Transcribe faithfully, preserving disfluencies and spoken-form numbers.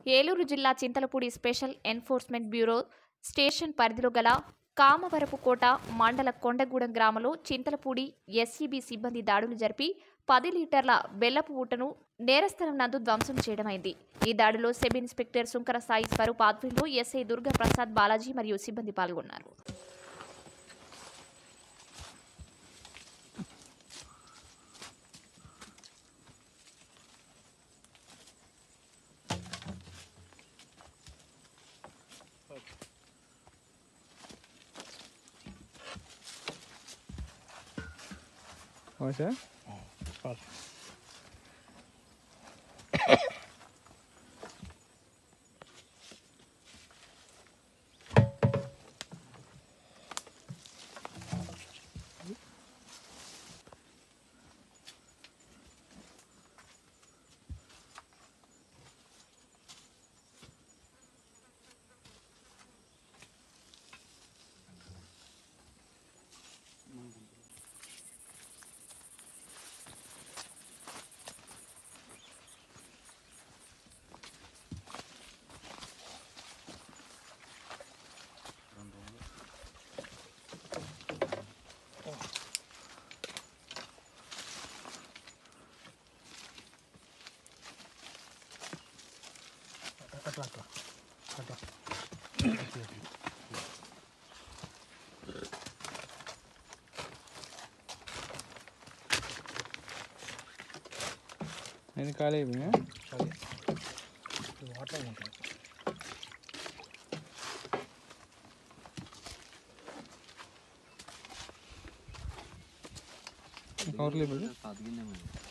ఏలూరు జిల్లా Chintalapudi special enforcement bureau station పరిధిలో గల కామవరపుకోట మండల కొండగూడెం గ్రామంలో చింతలపూడి ఎస్ఈబి సిబ్బంది దాడులు జరిపి పది లీటర్ల బెల్లపు ఊటను నేరస్థలం నందు ధ్వంసం చేయడమైంది. ఈ దాడిలో సబ్ ఇన్స్పెక్టర్ సుంకర సాయి స్వరూప్ ఆధ్వర్యంలో ఎస్ఐ దుర్గా ప్రసాద్ బాలాజీ మరియు సిబ్బంది పాల్గొన్నారు. Oh, sir? Oh, అట్లా అట్లా అట్లా నేను ఖాళీ అయిపోయినా వాటర్ ఉంటుంది. కవర్లు అయిపోయి